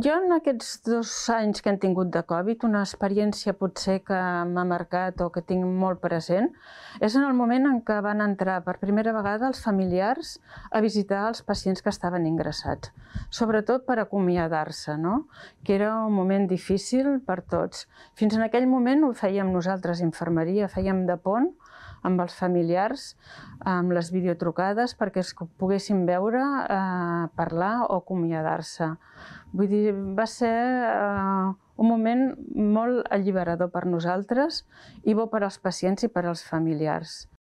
Jo en aquests 2 anys que hem tingut de Covid, una experiència potser que m'ha marcat o que tinc molt present, és en el moment en què van entrar per primera vegada els familiars a visitar els pacients que estaven ingressats, sobretot per acomiadar-se, no? Que era un moment difícil per tots. Fins en aquell moment ho fèiem nosaltres, infermeria, fèiem de pont amb els familiars, amb les videotrucades, perquè es poguessin veure, parlar o acomiadar-se. Vull dir, va ser un moment molt alliberador per nosaltres i bo per als pacients i per als familiars.